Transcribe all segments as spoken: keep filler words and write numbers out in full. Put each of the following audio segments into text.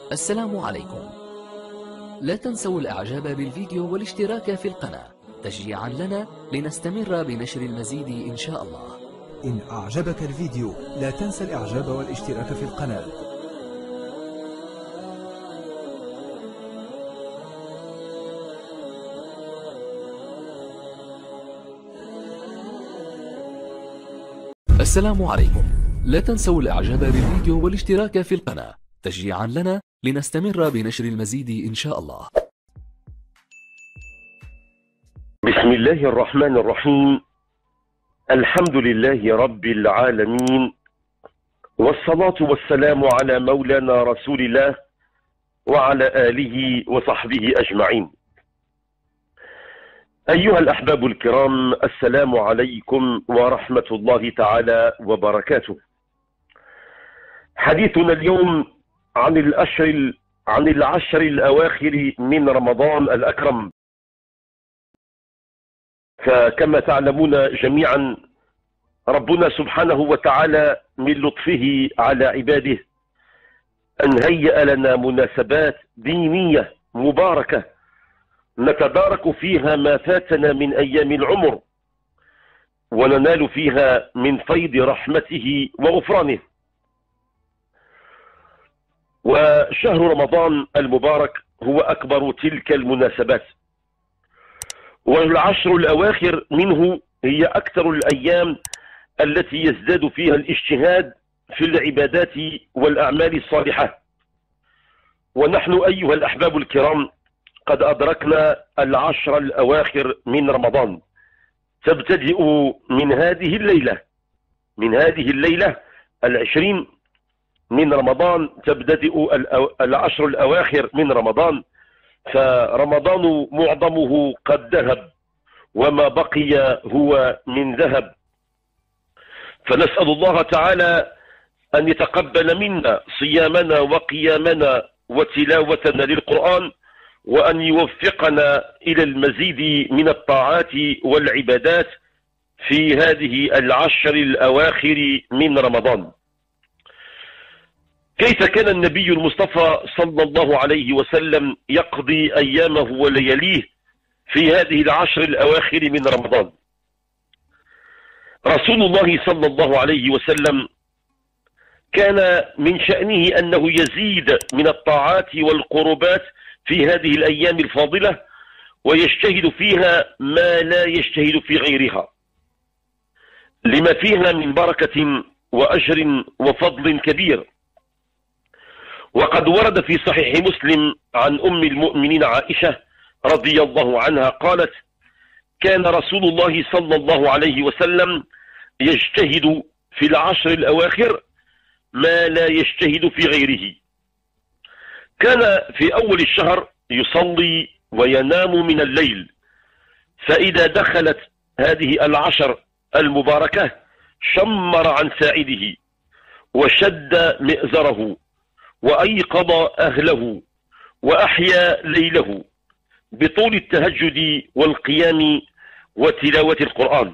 السلام عليكم. لا تنسوا الاعجاب بالفيديو والاشتراك في القناة تشجيعا لنا لنستمر بنشر المزيد ان شاء الله. إن أعجبك الفيديو لا تنسى الإعجاب والاشتراك في القناة. السلام عليكم. لا تنسوا الاعجاب بالفيديو والاشتراك في القناة تشجيعا لنا لنستمر بنشر المزيد ان شاء الله. بسم الله الرحمن الرحيم. الحمد لله رب العالمين، والصلاة والسلام على مولانا رسول الله وعلى آله وصحبه أجمعين. أيها الأحباب الكرام، السلام عليكم ورحمة الله تعالى وبركاته. حديثنا اليوم عن الأشهر عن العشر الأواخر من رمضان الأكرم. فكما تعلمون جميعا، ربنا سبحانه وتعالى من لطفه على عباده أن هيأ لنا مناسبات دينية مباركة نتدارك فيها ما فاتنا من أيام العمر، وننال فيها من فيض رحمته وغفرانه. وشهر رمضان المبارك هو أكبر تلك المناسبات، والعشر الأواخر منه هي أكثر الأيام التي يزداد فيها الاجتهاد في العبادات والأعمال الصالحة. ونحن أيها الأحباب الكرام قد أدركنا العشر الأواخر من رمضان، تبتدئ من هذه الليلة من هذه الليلة العشرين من رمضان، تبتدئ العشر الأواخر من رمضان. فرمضان معظمه قد ذهب، وما بقي هو من ذهب. فنسأل الله تعالى أن يتقبل منا صيامنا وقيامنا وتلاوتنا للقرآن، وأن يوفقنا إلى المزيد من الطاعات والعبادات في هذه العشر الأواخر من رمضان. كيف كان النبي المصطفى صلى الله عليه وسلم يقضي أيامه ولياليه في هذه العشر الأواخر من رمضان؟ رسول الله صلى الله عليه وسلم كان من شأنه أنه يزيد من الطاعات والقربات في هذه الأيام الفاضلة، ويجتهد فيها ما لا يجتهد في غيرها، لما فيها من بركة وأجر وفضل كبير. وقد ورد في صحيح مسلم عن أم المؤمنين عائشة رضي الله عنها قالت: كان رسول الله صلى الله عليه وسلم يجتهد في العشر الأواخر ما لا يجتهد في غيره. كان في أول الشهر يصلي وينام من الليل، فإذا دخلت هذه العشر المباركة شمر عن ساعده وشد مئزره وأيقظ أهله وأحيا ليله بطول التهجد والقيام وتلاوة القرآن.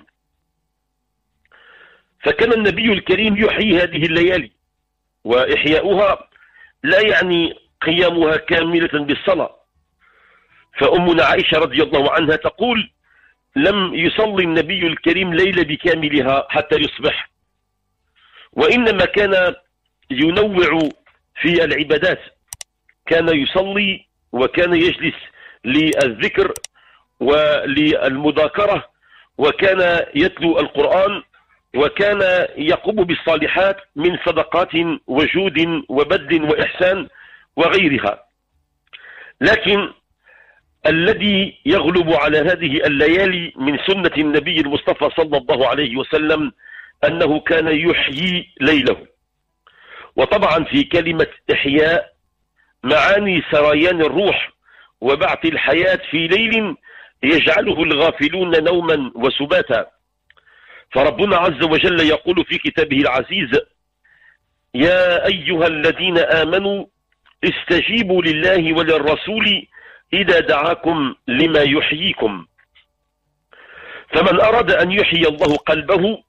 فكان النبي الكريم يحيي هذه الليالي، وإحياؤها لا يعني قيامها كاملة بالصلاة. فأمنا عائشة رضي الله عنها تقول: لم يصلي النبي الكريم ليلة بكاملها حتى يصبح، وإنما كان ينوع في العبادات. كان يصلي وكان يجلس للذكر وللمذاكرة، وكان يتلو القرآن، وكان يقوم بالصالحات من صدقات وجود وبذل وإحسان وغيرها. لكن الذي يغلب على هذه الليالي من سنة النبي المصطفى صلى الله عليه وسلم أنه كان يحيي ليله. وطبعا في كلمة إحياء معاني سريان الروح وبعث الحياة في ليل يجعله الغافلون نوما وسباتا. فربنا عز وجل يقول في كتابه العزيز: يا أيها الذين آمنوا استجيبوا لله وللرسول إذا دعاكم لما يحييكم. فمن أراد أن يحيي الله قلبه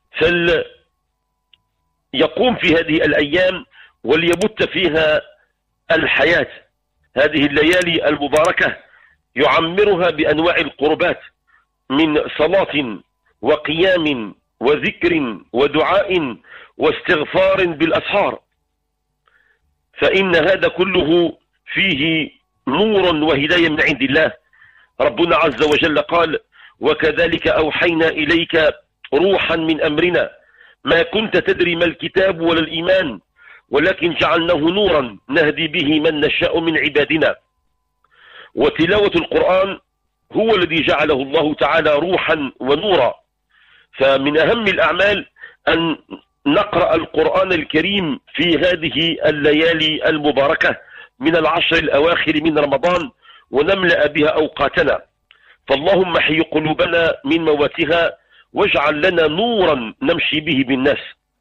فليقوم في هذه الأيام وليبت فيها الحياة، هذه الليالي المباركة يعمرها بأنواع القربات من صلاة وقيام وذكر ودعاء واستغفار بالأسحار، فإن هذا كله فيه نور وهداية من عند الله. ربنا عز وجل قال: وكذلك أوحينا إليك روحا من أمرنا ما كنت تدري ما الكتاب ولا الإيمان ولكن جعلناه نورا نهدي به من نشاء من عبادنا. وتلاوة القرآن هو الذي جعله الله تعالى روحا ونورا، فمن أهم الأعمال أن نقرأ القرآن الكريم في هذه الليالي المباركة من العشر الأواخر من رمضان ونملأ بها أوقاتنا. فاللهم حي قلوبنا من مواتها واجعل لنا نورا نمشي به بالناس.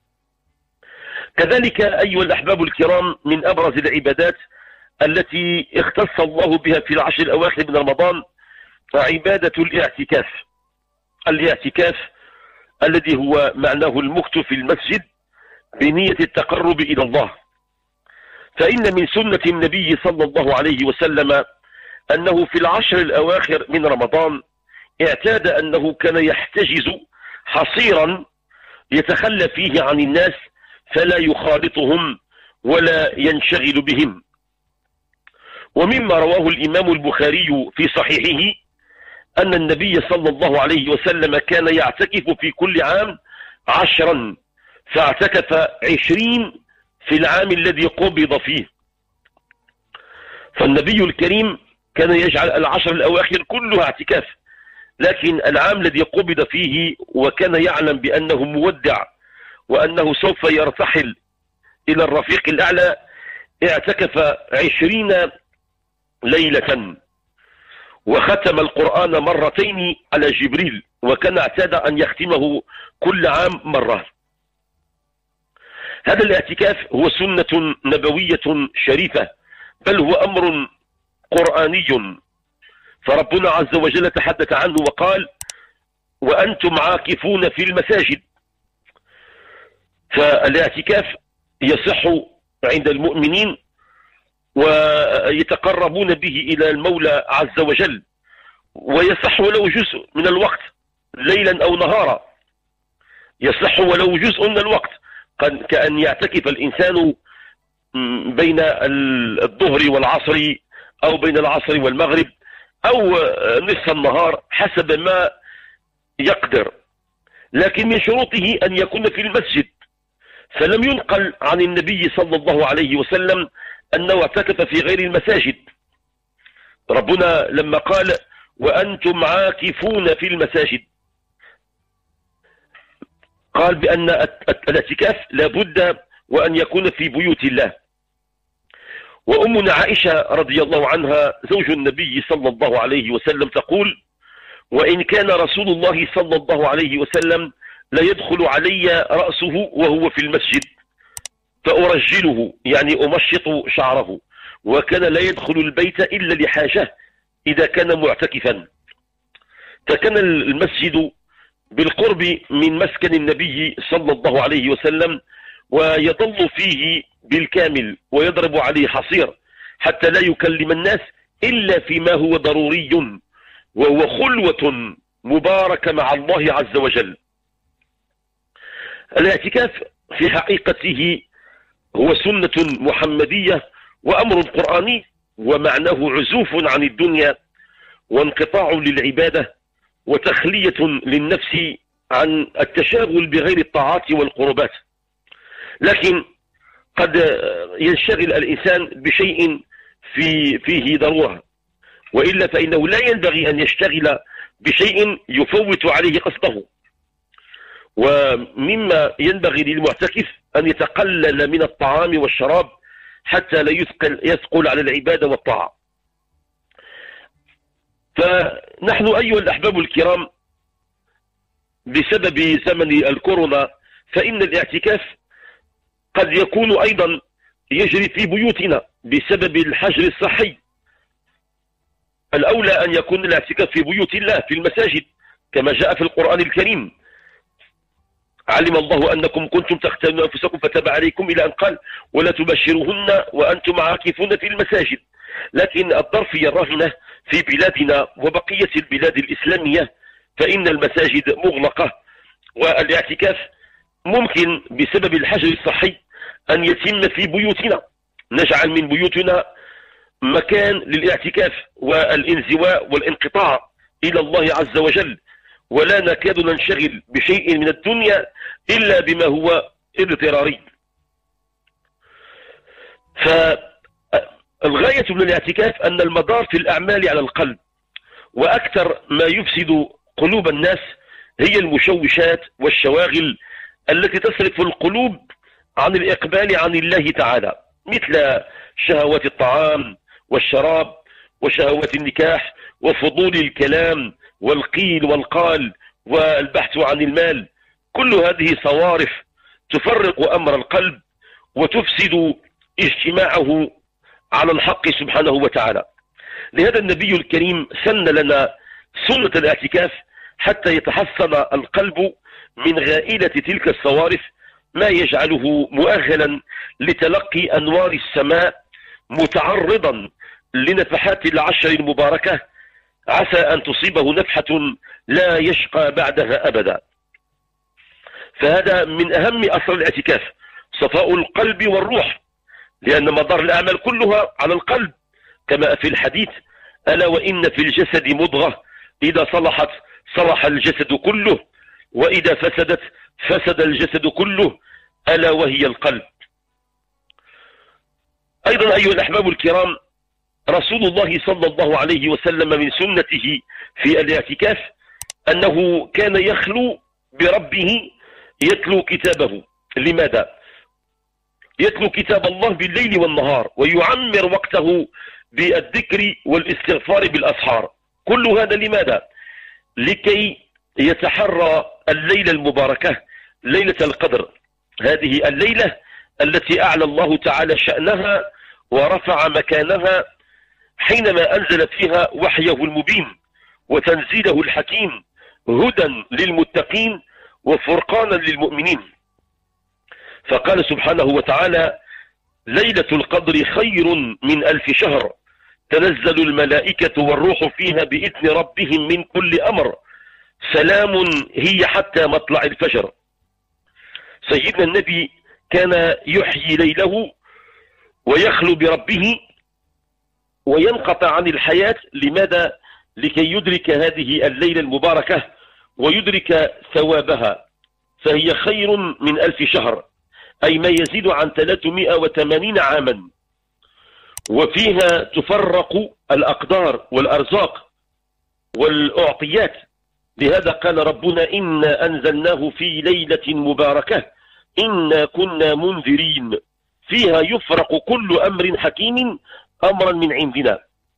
كذلك أيها الأحباب الكرام، من أبرز العبادات التي اختص الله بها في العشر الأواخر من رمضان عبادة الاعتكاف. الاعتكاف الذي هو معناه المكث في المسجد بنية التقرب إلى الله، فإن من سنة النبي صلى الله عليه وسلم أنه في العشر الأواخر من رمضان اعتاد أنه كان يحتجز حصيرا يتخلى فيه عن الناس فلا يخالطهم ولا ينشغل بهم. ومما رواه الإمام البخاري في صحيحه أن النبي صلى الله عليه وسلم كان يعتكف في كل عام عشرا، فاعتكف عشرين في العام الذي قبض فيه. فالنبي الكريم كان يجعل العشر الأواخر كلها اعتكاف، لكن العام الذي قبض فيه وكان يعلم بأنه مودع وأنه سوف يرتحل إلى الرفيق الأعلى اعتكف عشرين ليلة، وختم القرآن مرتين على جبريل، وكان اعتاد أن يختمه كل عام مرة. هذا الاعتكاف هو سنة نبوية شريفة، بل هو أمر قرآني، فربنا عز وجل تحدث عنه وقال: وأنتم عاكفون في المساجد. فالاعتكاف يصح عند المؤمنين ويتقربون به إلى المولى عز وجل، ويصح ولو جزء من الوقت ليلا أو نهارا، يصح ولو جزء من الوقت، كأن يعتكف الإنسان بين الظهر والعصر أو بين العصر والمغرب أو نصف النهار حسب ما يقدر، لكن من شروطه أن يكون في المسجد. فلم ينقل عن النبي صلى الله عليه وسلم أنه اعتكف في غير المساجد. ربنا لما قال: وأنتم عاكفون في المساجد، قال بأن الاعتكاف لابد وأن يكون في بيوت الله. وأمنا عائشة رضي الله عنها زوج النبي صلى الله عليه وسلم تقول: وإن كان رسول الله صلى الله عليه وسلم لا يدخل علي رأسه وهو في المسجد فأرجله، يعني أمشط شعره، وكان لا يدخل البيت إلا لحاجة إذا كان معتكفا. فكان المسجد بالقرب من مسكن النبي صلى الله عليه وسلم، ويظل فيه بالكامل ويضرب عليه حصير حتى لا يكلم الناس إلا فيما هو ضروري، وهو خلوة مباركة مع الله عز وجل. الاعتكاف في حقيقته هو سنة محمدية وأمر قرآني، ومعناه عزوف عن الدنيا وانقطاع للعبادة وتخلية للنفس عن التشاغل بغير الطاعات والقربات. لكن قد ينشغل الإنسان بشيء في فيه ضرورة، وإلا فإنه لا ينبغي أن يشتغل بشيء يفوت عليه قصده. ومما ينبغي للمعتكف أن يتقلل من الطعام والشراب حتى لا يثقل, يثقل على العبادة والطاعة. فنحن أيها الأحباب الكرام بسبب زمن الكورونا فإن الاعتكاف قد يكون أيضا يجري في بيوتنا بسبب الحجر الصحي. الأولى أن يكون الاعتكاف في بيوت الله في المساجد كما جاء في القرآن الكريم: علم الله أنكم كنتم تختانون أنفسكم فتاب عليكم إلى أن قال ولا تبشروهن وأنتم عاكفون في المساجد. لكن الظرفية الراهنة في بلادنا وبقية البلاد الإسلامية فإن المساجد مغلقة، والاعتكاف ممكن بسبب الحجر الصحي أن يتم في بيوتنا، نجعل من بيوتنا مكان للاعتكاف والانزواء والانقطاع إلى الله عز وجل، ولا نكاد ننشغل بشيء من الدنيا إلا بما هو اضطراري. فالغاية من الاعتكاف أن المدار في الأعمال على القلب، وأكثر ما يفسد قلوب الناس هي المشوشات والشواغل التي تصرف القلوب عن الإقبال عن الله تعالى، مثل شهوات الطعام والشراب وشهوات النكاح وفضول الكلام والقيل والقال والبحث عن المال. كل هذه صوارف تفرق أمر القلب وتفسد اجتماعه على الحق سبحانه وتعالى. لهذا النبي الكريم سن لنا سنة الاعتكاف حتى يتحصن القلب من غائلة تلك الصوارف، ما يجعله مؤهلا لتلقي أنوار السماء متعرضا لنفحات العشر المباركة، عسى أن تصيبه نفحة لا يشقى بعدها أبدا. فهذا من أهم أسرار الاعتكاف، صفاء القلب والروح، لأن مدار الأعمال كلها على القلب، كما في الحديث ألا وإن في الجسد مضغة إذا صلحت صلح الجسد كله وإذا فسدت فسد الجسد كله ألا وهي القلب. أيضا أيها الأحباب الكرام، رسول الله صلى الله عليه وسلم من سنته في الاعتكاف أنه كان يخلو بربه يتلو كتابه. لماذا؟ يتلو كتاب الله بالليل والنهار ويعمر وقته بالذكر والاستغفار بالأسحار. كل هذا لماذا؟ لكي يتحرى الليلة المباركة، ليلة القدر، هذه الليلة التي أعلى الله تعالى شأنها ورفع مكانها حينما أنزل فيها وحيه المبين وتنزيله الحكيم هدى للمتقين وفرقانا للمؤمنين. فقال سبحانه وتعالى ليلة القدر خير من ألف شهر تنزل الملائكة والروح فيها بإذن ربهم من كل أمر سلام هي حتى مطلع الفجر. سيدنا النبي كان يحيي ليله ويخلو بربه وينقطع عن الحياة. لماذا؟ لكي يدرك هذه الليلة المباركة ويدرك ثوابها، فهي خير من ألف شهر، أي ما يزيد عن ثلاثمائة وثمانين عاما، وفيها تفرق الأقدار والأرزاق والأعطيات. لهذا قال ربنا إنا أنزلناه في ليلة مباركة إنا كنا منذرين فيها يفرق كل أمر حكيم أمرا من عندنا.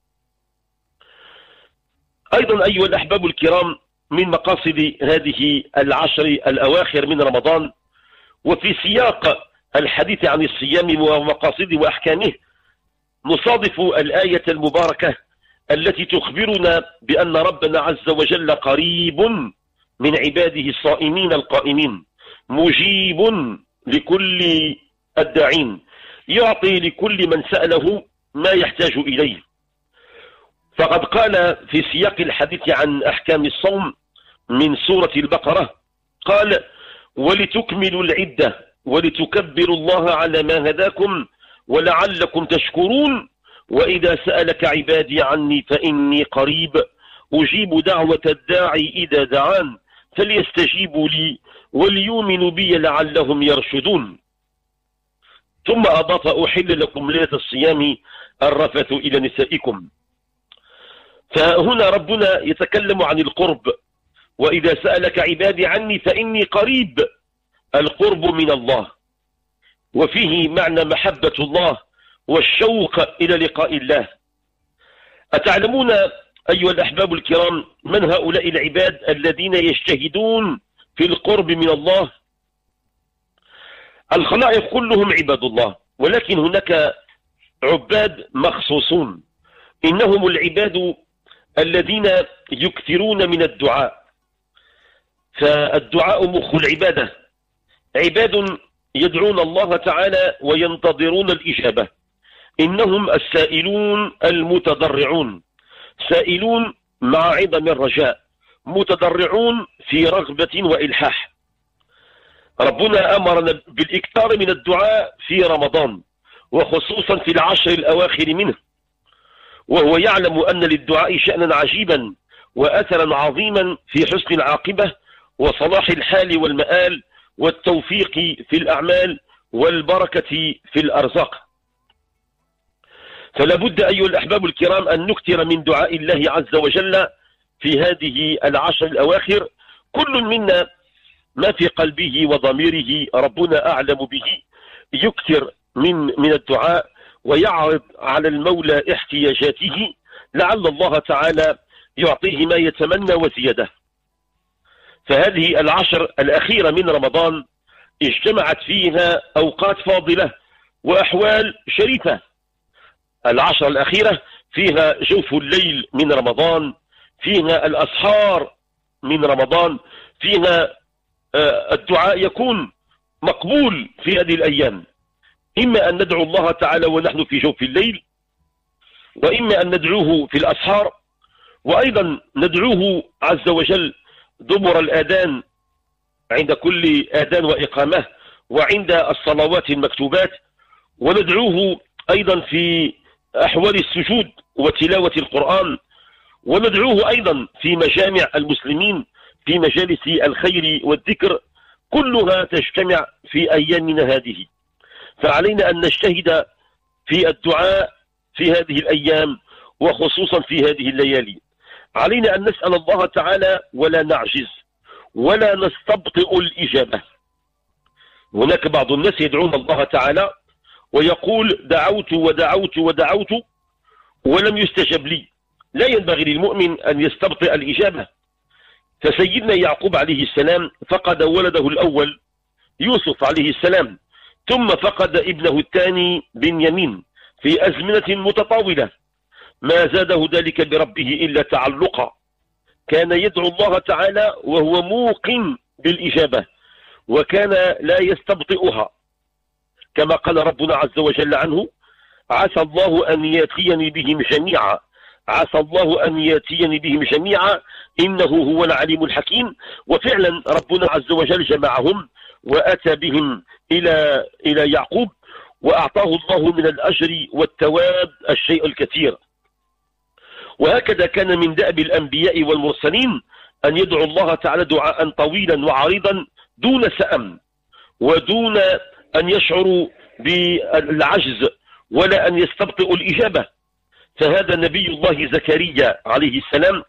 أيضا أيها الأحباب الكرام، من مقاصد هذه العشر الأواخر من رمضان وفي سياق الحديث عن الصيام ومقاصده وأحكامه نصادف الآية المباركة التي تخبرنا بأن ربنا عز وجل قريب من عباده الصائمين القائمين، مجيب لكل الداعين، يعطي لكل من سأله ما يحتاج إليه. فقد قال في سياق الحديث عن أحكام الصوم من سورة البقرة قال ولتكملوا العدة ولتكبروا الله على ما هداكم ولعلكم تشكرون وإذا سألك عبادي عني فإني قريب أجيب دعوة الداعي إذا دعان فليستجيبوا لي وليؤمنوا بي لعلهم يرشدون. ثم أضاف أحل لكم ليلة الصيام الرفث إلى نسائكم. فهنا ربنا يتكلم عن القرب، وإذا سألك عبادي عني فإني قريب، القرب من الله، وفيه معنى محبة الله والشوق إلى لقاء الله. أتعلمون أيها الأحباب الكرام من هؤلاء العباد الذين يجتهدون في القرب من الله؟ الخلائق كلهم عباد الله، ولكن هناك عباد مخصوصون، إنهم العباد الذين يكثرون من الدعاء. فالدعاء مخ العبادة، عباد يدعون الله تعالى وينتظرون الإجابة، إنهم السائلون المتضرعون، سائلون مع عظم الرجاء، متضرعون في رغبة وإلحاح. ربنا أمرنا بالإكثار من الدعاء في رمضان، وخصوصا في العشر الأواخر منه، وهو يعلم أن للدعاء شأنا عجيبا وأثرا عظيما في حسن العاقبة وصلاح الحال والمآل والتوفيق في الأعمال والبركة في الأرزاق. فلا بد أيها الأحباب الكرام أن نكثر من دعاء الله عز وجل في هذه العشر الأواخر، كل منا ما في قلبه وضميره ربنا أعلم به، يكثر من من الدعاء ويعرض على المولى احتياجاته، لعل الله تعالى يعطيه ما يتمنى وزيادة. فهذه العشر الأخيرة من رمضان اجتمعت فيها أوقات فاضلة وأحوال شريفة. العشر الأخيرة فيها جوف الليل من رمضان، فيها الأسحار من رمضان، فيها الدعاء يكون مقبول في هذه الأيام، إما أن ندعو الله تعالى ونحن في جوف الليل، وإما أن ندعوه في الأسحار، وأيضا ندعوه عز وجل دبر الآذان عند كل آذان وإقامة، وعند الصلوات المكتوبات، وندعوه أيضا في أحوال السجود وتلاوة القرآن، وندعوه أيضا في مجامع المسلمين في مجالس الخير والذكر، كلها تجتمع في أيامنا هذه. فعلينا أن نجتهد في الدعاء في هذه الأيام، وخصوصا في هذه الليالي. علينا أن نسأل الله تعالى ولا نعجز ولا نستبطئ الإجابة. هناك بعض الناس يدعون الله تعالى ويقول دعوت ودعوت ودعوت ولم يستجب لي. لا ينبغي للمؤمن أن يستبطئ الإجابة. فسيدنا يعقوب عليه السلام فقد ولده الأول يوسف عليه السلام، ثم فقد ابنه الثاني بنيامين في أزمنة متطاولة، ما زاده ذلك بربه إلا تعلقا. كان يدعو الله تعالى وهو موقن بالإجابة، وكان لا يستبطئها، كما قال ربنا عز وجل عنه: عسى الله أن يأتيني بهم جميعا، عسى الله أن يأتيني بهم جميعا إنه هو العليم الحكيم. وفعلا ربنا عز وجل جمعهم وأتى بهم إلى إلى يعقوب، وأعطاه الله من الأجر والثواب الشيء الكثير. وهكذا كان من دأب الأنبياء والمرسلين أن يدعو الله تعالى دعاء طويلا وعريضا دون سأم، ودون أن يشعروا بالعجز ولا أن يستبطئوا الإجابة. فهذا نبي الله زكريا عليه السلام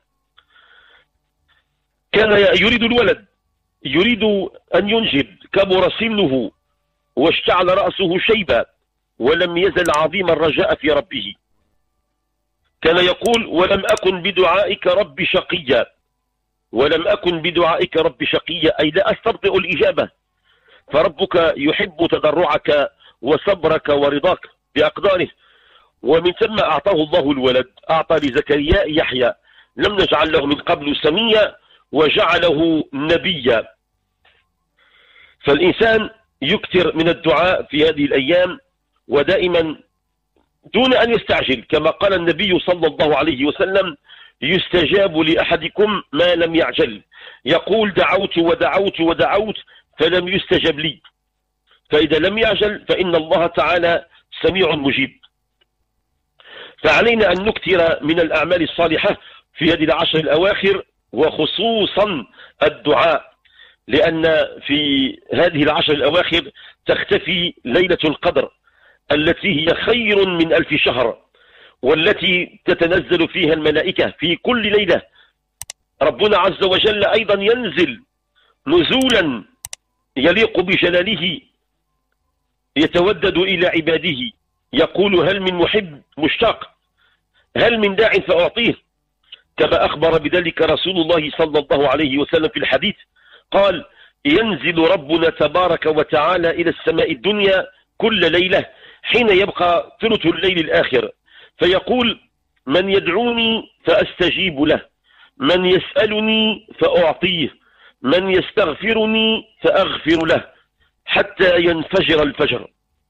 كان يريد الولد، يريد أن ينجب، كبر سنه واشتعل رأسه شيبا، ولم يزل عظيم الرجاء في ربه. كان يقول: ولم أكن بدعائك رب شقيا، ولم أكن بدعائك رب شقيا، أي لا أستبطئ الإجابة، فربك يحب تضرعك وصبرك ورضاك بأقداره. ومن ثم أعطاه الله الولد، أعطى لزكريا يحيى، لم نجعل له من قبل سميا وجعله نبيا. فالإنسان يكثر من الدعاء في هذه الأيام، ودائما دون أن يستعجل، كما قال النبي صلى الله عليه وسلم: يستجاب لأحدكم ما لم يعجل. يقول: دعوت ودعوت ودعوت فلم يستجب لي. فإذا لم يعجل فإن الله تعالى سميع مجيب. فعلينا أن نكثر من الأعمال الصالحة في هذه العشر الأواخر، وخصوصا الدعاء، لأن في هذه العشر الأواخر تختفي ليلة القدر التي هي خير من ألف شهر، والتي تتنزل فيها الملائكة في كل ليلة. ربنا عز وجل أيضا ينزل نزولا يليق بجلاله، يتودد إلى عباده، يقول: هل من محب مشتاق، هل من داع فأعطيه، كما أخبر بذلك رسول الله صلى الله عليه وسلم في الحديث. قال: ينزل ربنا تبارك وتعالى إلى السماء الدنيا كل ليلة حين يبقى ثلث الليل الآخر، فيقول: من يدعوني فأستجيب له، من يسألني فأعطيه، من يستغفرني فأغفر له. حتى ينفجر الفجر.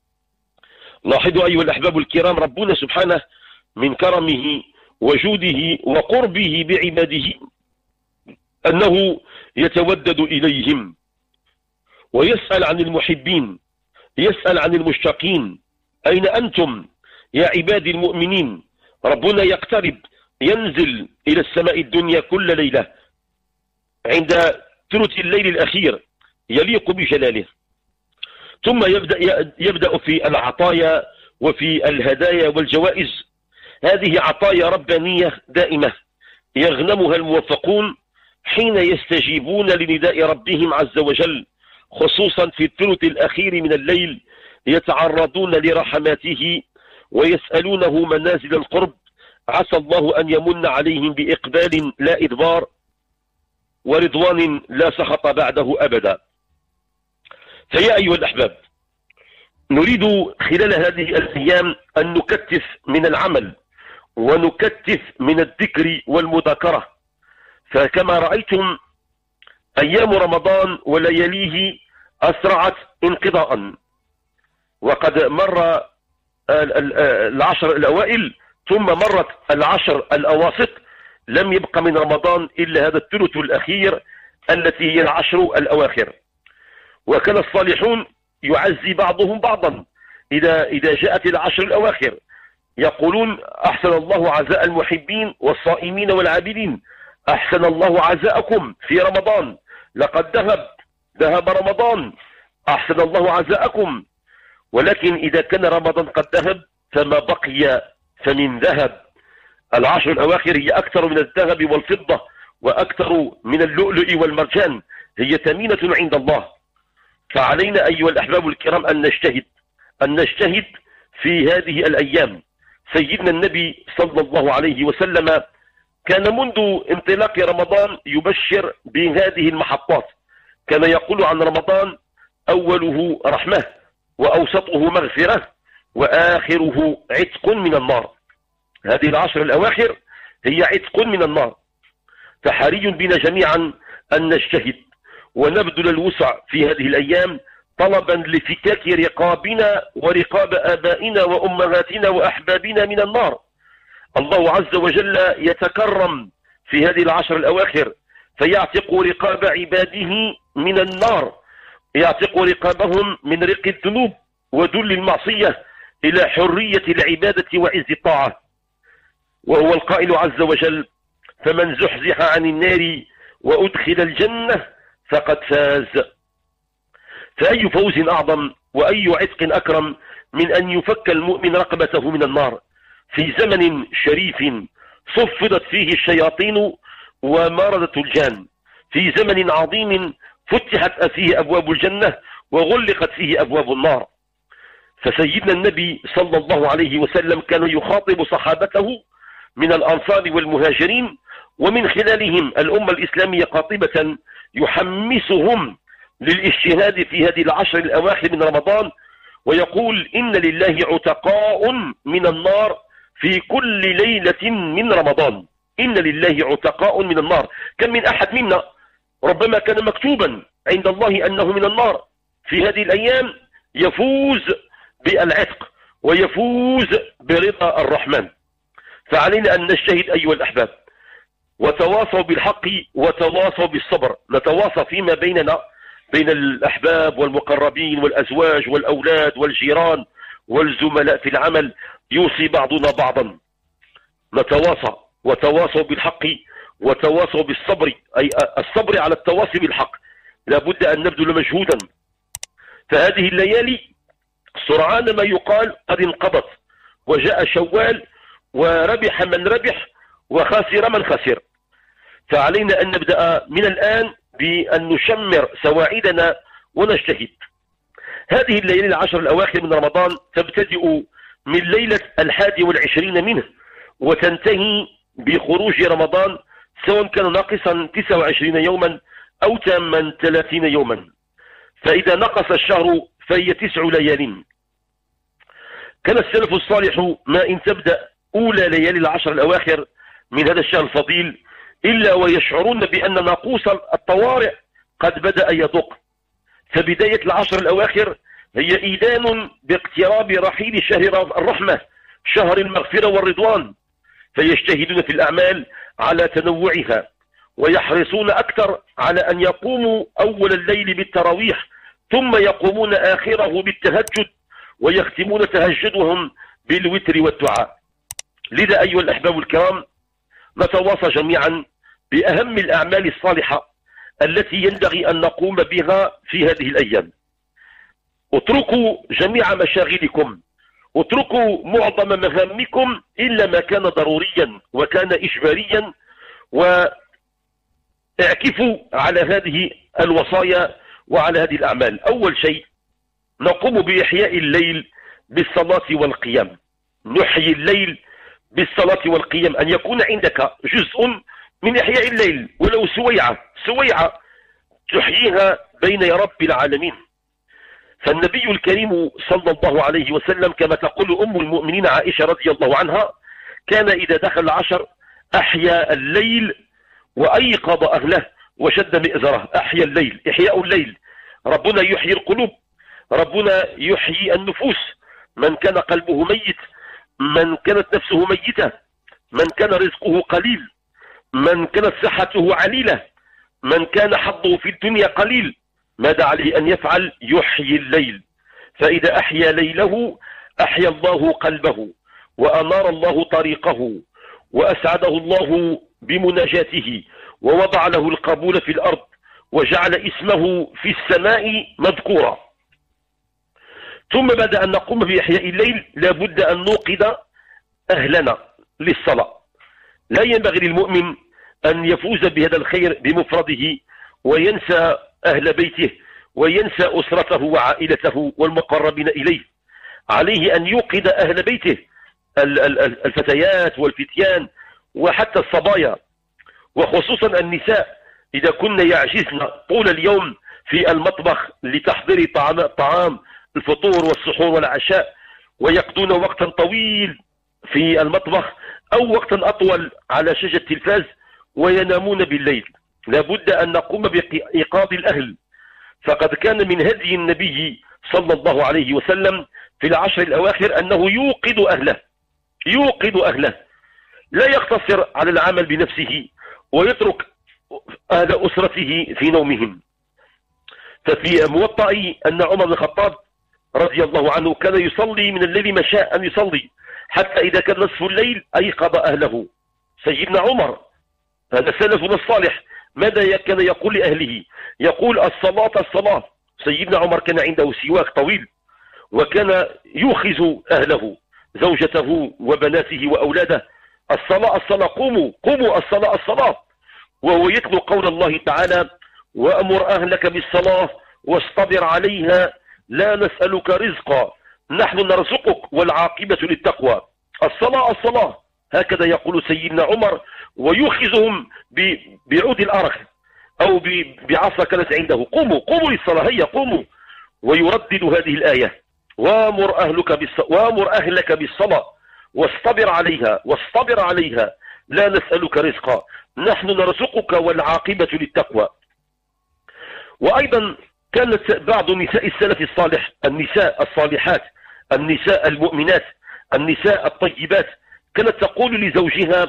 لاحظوا أيها الأحباب الكرام، ربنا سبحانه من كرمه وجوده وقربه بعباده أنه يتودد إليهم ويسأل عن المحبين، يسأل عن المشتاقين، أين أنتم يا عبادي المؤمنين؟ ربنا يقترب، ينزل إلى السماء الدنيا كل ليلة عند ثلث الليل الأخير يليق بجلاله، ثم يبدأ, يبدأ في العطايا وفي الهدايا والجوائز. هذه عطايا ربانية دائمة يغنمها الموفقون حين يستجيبون لنداء ربهم عز وجل، خصوصا في الثلث الأخير من الليل، يتعرضون لرحماته ويسألونه منازل القرب، عسى الله أن يمن عليهم بإقبال لا إدبار ورضوان لا سخط بعده أبدا. فيا أيها الأحباب، نريد خلال هذه الأيام أن نكتف من العمل ونكتف من الذكر والمذاكرة، فكما رأيتم أيام رمضان ولياليه أسرعت انقضاء، وقد مر العشر الأوائل ثم مرت العشر الأواسط، لم يبق من رمضان إلا هذا الثلث الأخير التي هي العشر الأواخر. وكان الصالحون يعزي بعضهم بعضا إذا إذا جاءت العشر الأواخر، يقولون أحسن الله عزاء المحبين والصائمين والعابدين، أحسن الله عزاءكم في رمضان، لقد ذهب ذهب رمضان، أحسن الله عزاءكم. ولكن إذا كان رمضان قد ذهب فما بقي فمن ذهب. العشر الأواخر هي أكثر من الذهب والفضة وأكثر من اللؤلؤ والمرجان، هي ثمينة عند الله. فعلينا أيها الأحباب الكرام أن نجتهد أن نجتهد في هذه الأيام. سيدنا النبي صلى الله عليه وسلم كان منذ انطلاق رمضان يبشر بهذه المحطات، كان يقول عن رمضان: أوله رحمة، وأوسطه مغفرة، وآخره عتق من النار. هذه العشر الأواخر هي عتق من النار، فحري بنا جميعا أن نجتهد ونبذل الوسع في هذه الأيام طلبا لفكاك رقابنا ورقاب آبائنا وأمهاتنا وأحبابنا من النار. الله عز وجل يتكرم في هذه العشر الأواخر فيعتق رقاب عباده من النار، يعتق رقابهم من رق الذنوب وذل المعصية إلى حرية العبادة وعز الطاعة. وهو القائل عز وجل: فمن زحزح عن النار وأدخل الجنة فقد فاز. فأي فوز أعظم وأي عتق أكرم من أن يفك المؤمن رقبته من النار في زمن شريف صفدت فيه الشياطين ومردت الجان، في زمن عظيم فتحت فيه أبواب الجنة وغلقت فيه أبواب النار. فسيدنا النبي صلى الله عليه وسلم كان يخاطب صحابته من الأنصار والمهاجرين، ومن خلالهم الأمة الإسلامية قاطبة، يحمسهم للاجتهاد في هذه العشر الأواخر من رمضان، ويقول: إن لله عتقاء من النار في كل ليلة من رمضان. إن لله عتقاء من النار. كم من أحد منا ربما كان مكتوبا عند الله أنه من النار، في هذه الأيام يفوز بالعتق ويفوز برضا الرحمن. فعلينا أن نجتهد أيها الأحباب، وتواصوا بالحق وتواصوا بالصبر، نتواصى فيما بيننا بين الأحباب والمقربين والأزواج والأولاد والجيران والزملاء في العمل، يوصي بعضنا بعضا. نتواصى وتواصوا بالحق وتواصوا بالصبر، أي الصبر على التواصي بالحق، لابد أن نبذل مجهودا. فهذه الليالي سرعان ما يقال قد انقضت، وجاء شوال وربح من ربح وخسر من خسر. فعلينا أن نبدأ من الآن بأن نشمر سواعدنا ونجتهد. هذه الليالي العشر الأواخر من رمضان تبتدئ من ليلة الحادي والعشرين منه وتنتهي بخروج رمضان، سواء كان ناقصا تسعة وعشرين يوما أو تاما ثلاثين يوما. فإذا نقص الشهر فهي تسع ليال. كان السلف الصالح ما إن تبدأ أولى ليالي العشر الأواخر من هذا الشهر الفضيل إلا ويشعرون بأن ناقوس الطوارئ قد بدأ يدق، فبداية العشر الأواخر هي إيدان باقتراب رحيل شهر الرحمة، شهر المغفرة والرضوان، فيجتهدون في الأعمال على تنوعها، ويحرصون أكثر على أن يقوموا أول الليل بالتراويح، ثم يقومون آخره بالتهجد، ويختمون تهجدهم بالوتر والدعاء. لذا أيها الأحباب الكرام، نتواصى جميعا بأهم الأعمال الصالحة التي ينبغي أن نقوم بها في هذه الأيام. اتركوا جميع مشاغلكم، اتركوا معظم مهامكم إلا ما كان ضروريا وكان إجباريا، واعكفوا على هذه الوصايا وعلى هذه الأعمال. أول شيء نقوم بإحياء الليل بالصلاة والقيام. نحيي الليل بالصلاة والقيام، أن يكون عندك جزء من إحياء الليل ولو سويعة سويعة تحييها بين يا رب العالمين. فالنبي الكريم صلى الله عليه وسلم كما تقول أم المؤمنين عائشة رضي الله عنها، كان إذا دخل العشر أحيا الليل وأيقظ أهله وشد مئزره. أحيا الليل، إحياء الليل. ربنا يحيي القلوب، ربنا يحيي النفوس. من كان قلبه ميت، من كانت نفسه ميتة، من كان رزقه قليل، من كانت صحته عليلة، من كان حظه في الدنيا قليل، ماذا عليه أن يفعل؟ يحيي الليل. فإذا أحيا ليله أحيا الله قلبه، وأنار الله طريقه، وأسعده الله بمناجاته، ووضع له القبول في الأرض، وجعل اسمه في السماء مذكورا. ثم بعد أن نقوم بإحياء الليل لابد أن نوقظ أهلنا للصلاة. لا ينبغي للمؤمن أن يفوز بهذا الخير بمفرده وينسى أهل بيته وينسى أسرته وعائلته والمقربين إليه. عليه أن يوقظ أهل بيته، الفتيات والفتيان وحتى الصبايا، وخصوصا النساء إذا كن يعجزن طول اليوم في المطبخ لتحضير طعام, طعام الفطور والسحور والعشاء، ويقضون وقتا طويل في المطبخ أو وقتا أطول على شاشة التلفاز وينامون بالليل. لابد أن نقوم بإيقاظ الأهل، فقد كان من هدي النبي صلى الله عليه وسلم في العشر الأواخر أنه يوقظ أهله يوقظ أهله لا يقتصر على العمل بنفسه ويترك أهل أسرته في نومهم. ففي موطأ أن عمر بن الخطاب رضي الله عنه كان يصلي من الليل ما شاء أن يصلي، حتى إذا كان نصف الليل أيقظ أهله. سيدنا عمر هذا سلفنا الصالح ماذا كان يقول لأهله؟ يقول الصلاة الصلاة. سيدنا عمر كان عنده سواك طويل، وكان يوخز أهله زوجته وبناته وأولاده: الصلاة الصلاة، قوموا قوموا، الصلاة الصلاة. وهو يتلو قول الله تعالى: وأمر أهلك بالصلاة واصطبر عليها لا نسألك رزقا نحن نرزقك والعاقبة للتقوى. الصلاة الصلاة، هكذا يقول سيدنا عمر، ويوخزهم بعود الأرخ أو بعصا كانت عنده: قوموا قوموا للصلاة، هيا قوموا. ويردد هذه الآية: وامر أهلك بالصلاة وامر أهلك بالصلاة واصطبر عليها واصطبر عليها لا نسألك رزقا نحن نرزقك والعاقبة للتقوى. وأيضا كانت بعض نساء السلف الصالح، النساء الصالحات، النساء المؤمنات، النساء الطيبات، كانت تقول لزوجها: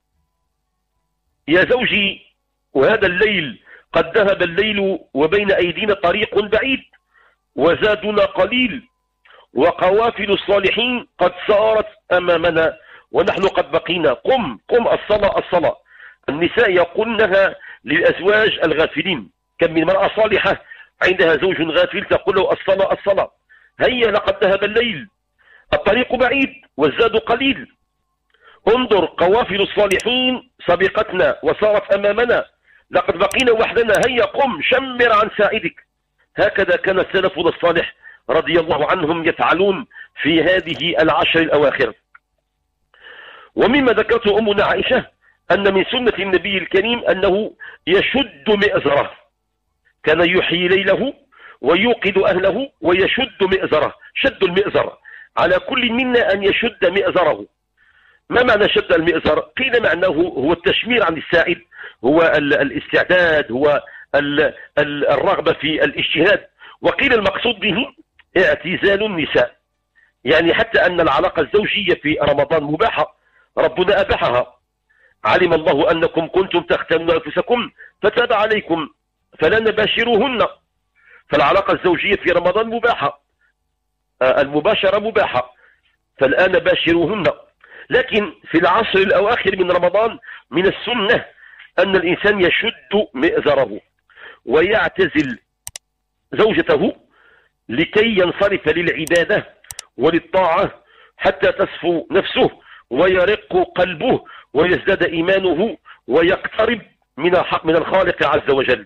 يا زوجي، وهذا الليل قد ذهب الليل وبين أيدينا طريق بعيد وزادنا قليل، وقوافل الصالحين قد سارت أمامنا ونحن قد بقينا، قم قم، الصلاة الصلاة. النساء يقولنها للأزواج الغافلين. كم من مرأة صالحة عندها زوج غافل تقول له: الصلاة الصلاة، هيا لقد ذهب الليل، الطريق بعيد والزاد قليل، انظر قوافل الصالحين سبقتنا وصارت أمامنا، لقد بقينا وحدنا، هيا قم شمر عن ساعدك. هكذا كان سلفنا الصالح رضي الله عنهم يفعلون في هذه العشر الأواخر. ومما ذكرته أمنا عائشة أن من سنة النبي الكريم أنه يشد مئزره، كان يحيي ليله ويوقظ أهله ويشد مئزره. شد المئزر، على كل منا أن يشد مئزره. ما معنى شد المئزر؟ قيل معناه هو التشمير عن الساعد، هو الاستعداد، هو الرغبة في الاجتهاد. وقيل المقصود به اعتزال النساء، يعني حتى أن العلاقة الزوجية في رمضان مباحة، ربنا أباحها. علم الله أنكم كنتم تختنون أنفسكم فتاب عليكم فلا نباشروهن، فالعلاقة الزوجية في رمضان مباحة، المباشرة مباحة، فالآن باشروهن. لكن في العشر الأواخر من رمضان من السنة أن الإنسان يشد مئزره ويعتزل زوجته لكي ينصرف للعبادة وللطاعة حتى تصفو نفسه ويرق قلبه ويزداد إيمانه ويقترب من من الخالق عز وجل.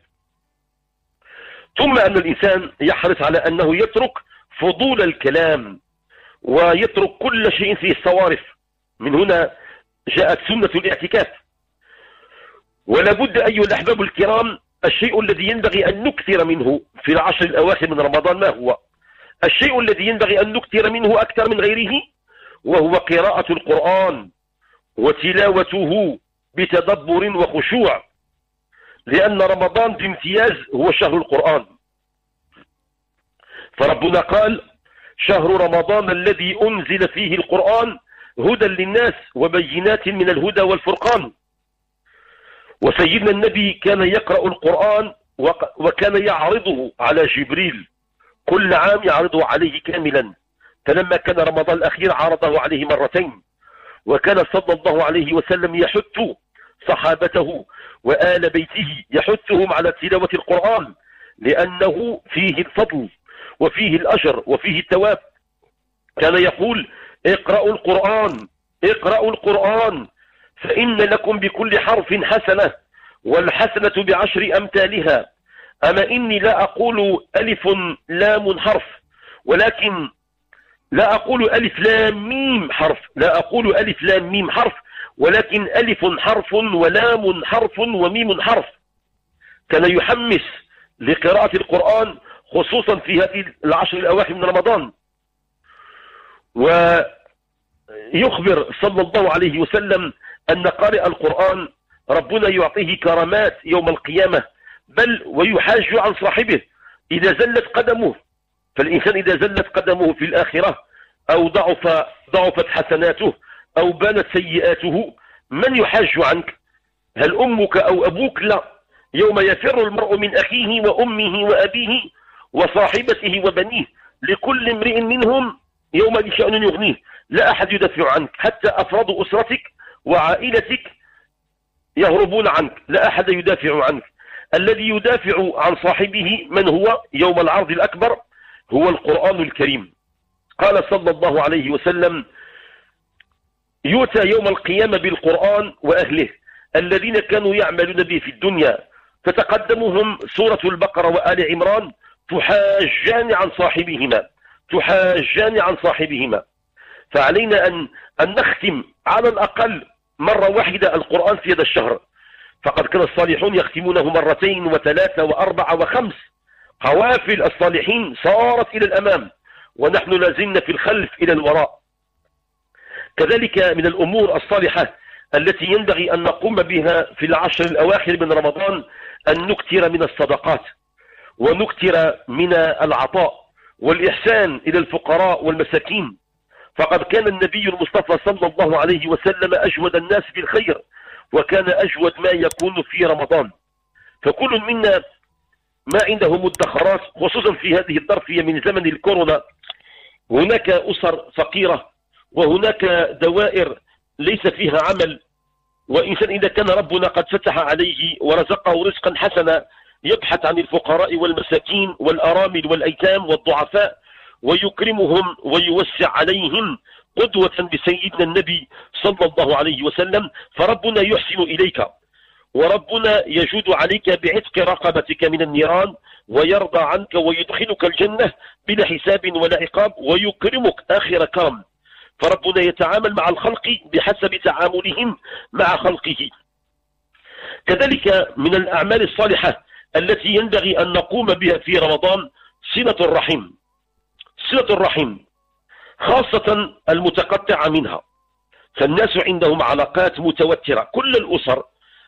ثم أن الإنسان يحرص على أنه يترك فضول الكلام ويترك كل شيء فيه الصوارف. من هنا جاءت سنة الاعتكاف. ولا بد أيها الأحباب الكرام، الشيء الذي ينبغي أن نكثر منه في العشر الأواخر من رمضان ما هو؟ الشيء الذي ينبغي أن نكثر منه أكثر من غيره وهو قراءة القرآن وتلاوته بتدبر وخشوع، لأن رمضان بامتياز هو شهر القرآن. فربنا قال: شهر رمضان الذي أنزل فيه القرآن هدى للناس وبينات من الهدى والفرقان. وسيدنا النبي كان يقرأ القرآن وكان يعرضه على جبريل كل عام، يعرضه عليه كاملا، فلما كان رمضان الأخير عرضه عليه مرتين. وكان صلى الله عليه وسلم يحث صحابته وآل بيته، يحثهم على تلاوة القرآن لأنه فيه الفضل وفيه الأجر وفيه الثواب. كان يقول: اقرأوا القرآن اقرأوا القرآن فإن لكم بكل حرف حسنة والحسنة بعشر أمثالها. أما إني لا أقول ألف لام حرف، ولكن لا أقول ألف لام ميم حرف، لا أقول ألف لام ميم حرف، ولكن ألف حرف ولام حرف وميم حرف. كان يحمس لقراءة القرآن خصوصا في هذه العشر الأواخر من رمضان. ويخبر صلى الله عليه وسلم أن قارئ القرآن ربنا يعطيه كرامات يوم القيامة، بل ويحاج عن صاحبه إذا زلت قدمه. فالإنسان إذا زلت قدمه في الآخرة أو ضعف ضعفت حسناته أو بانت سيئاته، من يحاج عنك؟ هل أمك أو أبوك؟ لا. يوم يفر المرء من أخيه وأمه وأبيه وصاحبته وبنيه لكل امرئ منهم يوم شأن يغنيه. لا أحد يدافع عنك، حتى أفراد أسرتك وعائلتك يهربون عنك، لا أحد يدافع عنك. الذي يدافع عن صاحبه من هو يوم العرض الأكبر؟ هو القرآن الكريم. قال صلى الله عليه وسلم: يؤتى يوم القيامة بالقرآن وأهله الذين كانوا يعملون به في الدنيا، فتقدمهم سورة البقرة وآل عمران تحاجان عن صاحبهما تحاجان عن صاحبهما. فعلينا أن أن نختم على الأقل مرة واحدة القرآن في هذا الشهر. فقد كان الصالحون يختمونه مرتين وثلاثة وأربعة وخمس. قوافل الصالحين صارت إلى الأمام ونحن لازلنا في الخلف إلى الوراء. كذلك من الأمور الصالحة التي ينبغي أن نقوم بها في العشر الأواخر من رمضان أن نكثر من الصدقات ونكثر من العطاء والإحسان إلى الفقراء والمساكين. فقد كان النبي المصطفى صلى الله عليه وسلم أجود الناس بالخير، وكان أجود ما يكون في رمضان. فكل منا ما عنده مدخرات، خصوصا في هذه الظرفية من زمن الكورونا. هناك أسر فقيرة وهناك دوائر ليس فيها عمل، وإنسان إذا كان ربنا قد فتح عليه ورزقه رزقا حسنا يبحث عن الفقراء والمساكين والأرامل والأيتام والضعفاء ويكرمهم ويوسع عليهم قدوة بسيدنا النبي صلى الله عليه وسلم. فربنا يحسن إليك، وربنا يجود عليك بعتق رقبتك من النيران، ويرضى عنك ويدخلك الجنة بلا حساب ولا عقاب، ويكرمك آخر كرم. فربنا يتعامل مع الخلق بحسب تعاملهم مع خلقه. كذلك من الأعمال الصالحة التي ينبغي أن نقوم بها في رمضان صلة الرحم. صلة الرحم خاصة المتقطعة منها، فالناس عندهم علاقات متوترة. كل الأسر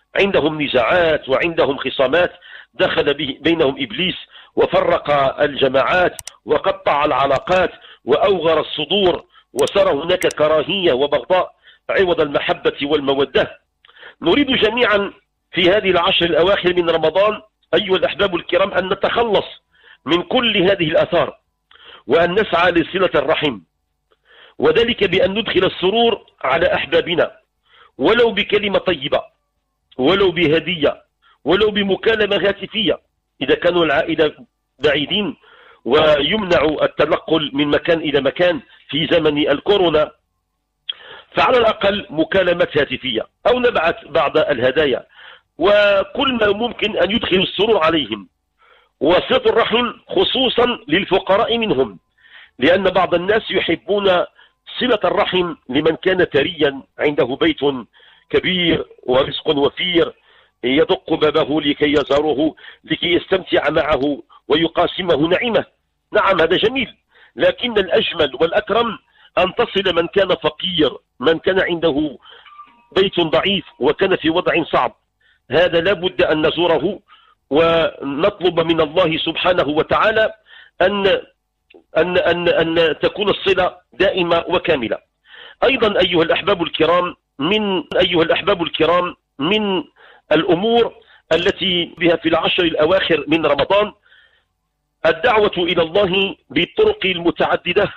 عندهم نزاعات وعندهم خصامات، دخل بينهم إبليس وفرق الجماعات وقطع العلاقات وأوغر الصدور، وصار هناك كراهية وبغضاء عوض المحبة والمودة. نريد جميعا في هذه العشر الأواخر من رمضان أيها الأحباب الكرام أن نتخلص من كل هذه الآثار، وأن نسعى لصلة الرحم، وذلك بأن ندخل السرور على أحبابنا ولو بكلمة طيبة، ولو بهدية، ولو بمكالمة هاتفية إذا كانوا العائلة بعيدين ويمنع التنقل من مكان إلى مكان في زمن الكورونا، فعلى الأقل مكالمة هاتفية أو نبعث بعض الهدايا، وكل ما ممكن أن يدخل السرور عليهم وصلة الرحم خصوصا للفقراء منهم، لأن بعض الناس يحبون صلة الرحم لمن كان ثريا عنده بيت كبير ورزق وفير يدق بابه لكي يزاره لكي يستمتع معه ويقاسمه نعمه. نعم هذا جميل، لكن الأجمل والأكرم أن تصل من كان فقير، من كان عنده بيت ضعيف وكان في وضع صعب، هذا لا بد أن نزوره ونطلب من الله سبحانه وتعالى أن أن أن أن تكون الصلة دائمة وكاملة. أيضا أيها الأحباب الكرام من أيها الأحباب الكرام من الأمور التي بها في العشر الأواخر من رمضان الدعوة إلى الله بالطرق المتعددة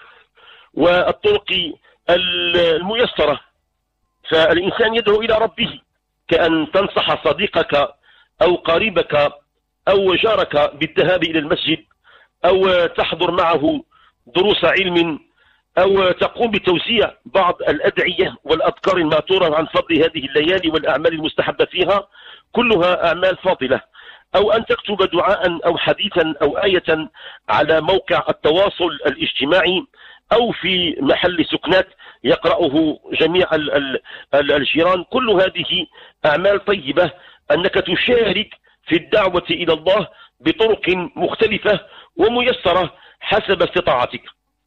والطرق الميسرة، فالإنسان يدعو إلى ربه كأن تنصح صديقك أو قريبك أو جارك بالذهاب إلى المسجد، أو تحضر معه دروس علم، أو تقوم بتوزيع بعض الأدعية والأذكار المأثورة عن فضل هذه الليالي والأعمال المستحبة فيها، كلها أعمال فاضلة، أو أن تكتب دعاء أو حديثا أو آية على موقع التواصل الاجتماعي أو في محل سكنات يقرأه جميع الجيران. كل هذه أعمال طيبة أنك تشارك في الدعوة إلى الله بطرق مختلفة وميسرة حسب استطاعتك.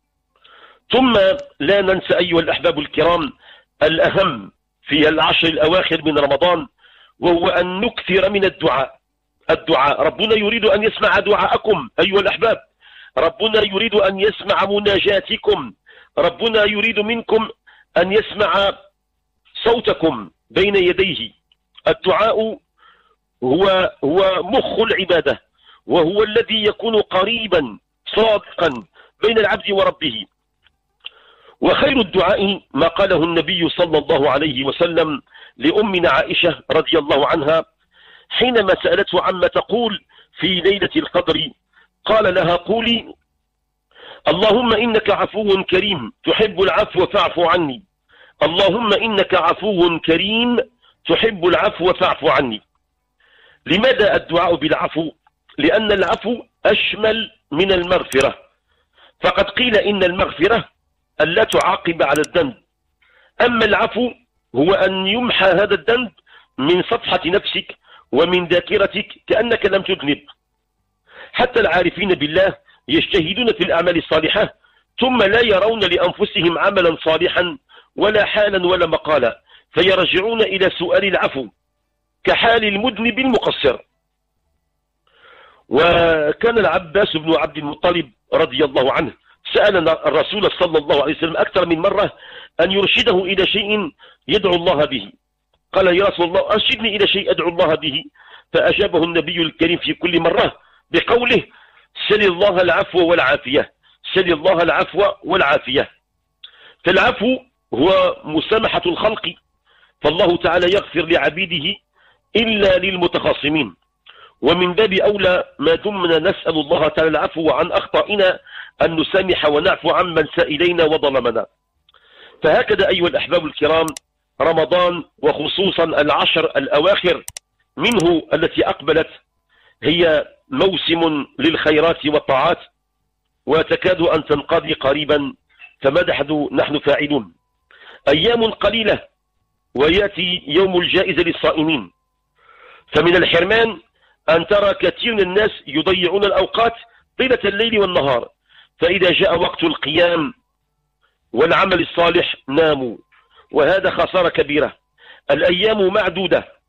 ثم لا ننسى أيها الأحباب الكرام الأهم في العشر الأواخر من رمضان، وهو أن نكثر من الدعاء. الدعاء ربنا يريد أن يسمع دعاءكم أيها الأحباب، ربنا يريد أن يسمع مناجاتكم، ربنا يريد منكم أن يسمع صوتكم بين يديه. الدعاء هو هو مخ العبادة، وهو الذي يكون قريبا صادقا بين العبد وربه. وخير الدعاء ما قاله النبي صلى الله عليه وسلم لأمنا عائشة رضي الله عنها حينما سألته عما تقول في ليلة القدر، قال لها قولي اللهم إنك عفو كريم تحب العفو فاعف عني، اللهم إنك عفو كريم تحب العفو فاعف عني. لماذا الدعاء بالعفو؟ لأن العفو أشمل من المغفرة، فقد قيل إن المغفرة ألا تعاقب على الذنب، أما العفو هو أن يمحى هذا الذنب من صفحة نفسك ومن ذاكرتك كأنك لم تذنب. حتى العارفين بالله يجتهدون في الأعمال الصالحة ثم لا يرون لأنفسهم عملا صالحا ولا حالا ولا مقالا، فيرجعون إلى سؤال العفو كحال المذنب المقصر. وكان العباس بن عبد المطلب رضي الله عنه سأل الرسول صلى الله عليه وسلم أكثر من مرة أن يرشده إلى شيء يدعو الله به، قال يا رسول الله أرشدني إلى شيء أدعو الله به، فأجابه النبي الكريم في كل مرة بقوله سل الله العفو والعافية، سل الله العفو والعافية. فالعفو هو مسامحة الخلق، فالله تعالى يغفر لعبيده إلا للمتخاصمين، ومن باب أولى ما دمنا نسأل الله تعالى العفو عن أخطائنا أن نسامح ونعفو عمن ساء إلينا وظلمنا. فهكذا أيها الأحباب الكرام رمضان وخصوصا العشر الأواخر منه التي أقبلت هي موسم للخيرات والطاعات، وتكاد أن تنقضي قريبا، فماذا نحن فاعلون؟ أيام قليلة ويأتي يوم الجائزة للصائمين، فمن الحرمان أن ترى كثير من الناس يضيعون الأوقات طيلة الليل والنهار، فإذا جاء وقت القيام والعمل الصالح ناموا، وهذا خسارة كبيرة. الأيام معدودة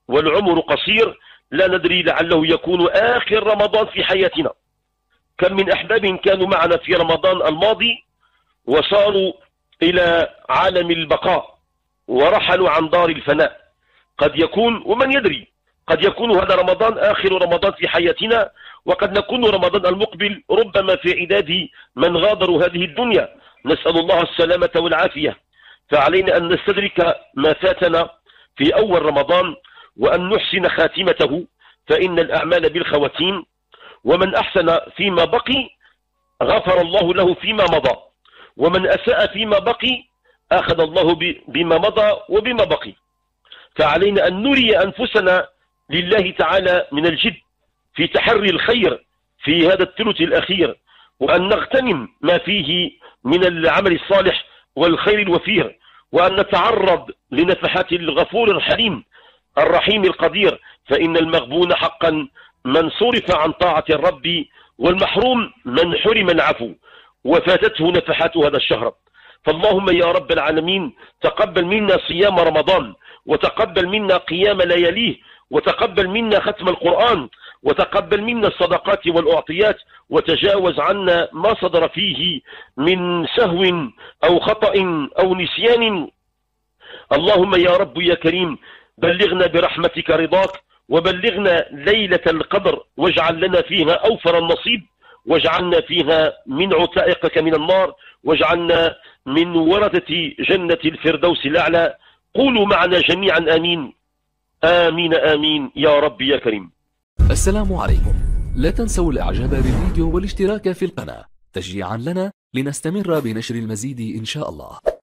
والعمر قصير، لا ندري لعله يكون آخر رمضان في حياتنا. كم من أحباب كانوا معنا في رمضان الماضي وصاروا إلى عالم البقاء ورحلوا عن دار الفناء. قد يكون، ومن يدري، قد يكون هذا رمضان آخر رمضان في حياتنا، وقد نكون رمضان المقبل ربما في عداد من غادروا هذه الدنيا. نسأل الله السلامة والعافية. فعلينا أن نستدرك ما فاتنا في أول رمضان وأن نحسن خاتمته، فإن الأعمال بالخواتيم، ومن أحسن فيما بقي غفر الله له فيما مضى، ومن أساء فيما بقي أخذ الله بما مضى وبما بقي. فعلينا أن نري أنفسنا لله تعالى من الجد في تحري الخير في هذا الثلث الأخير، وأن نغتنم ما فيه من العمل الصالح والخير الوفير، وأن نتعرض لنفحات الغفور الحليم الرحيم القدير، فإن المغبون حقا من صرف عن طاعة الرب، والمحروم من حرم العفو وفاتته نفحات هذا الشهر. فاللهم يا رب العالمين تقبل منا صيام رمضان، وتقبل منا قيام لياليه، وتقبل منا ختم القرآن، وتقبل منا الصدقات والأعطيات، وتجاوز عنا ما صدر فيه من سهو أو خطأ أو نسيان. اللهم يا رب يا كريم بلغنا برحمتك رضاك، وبلغنا ليلة القدر، واجعل لنا فيها أوفر النصيب، واجعلنا فيها من عتائقك من النار، واجعلنا من ورثة جنة الفردوس الأعلى. قولوا معنا جميعا آمين آمين آمين يا رب يا كريم. السلام عليكم. لا تنسوا الإعجاب بالفيديو والاشتراك في القناة تشجيعا لنا لنستمر بنشر المزيد إن شاء الله.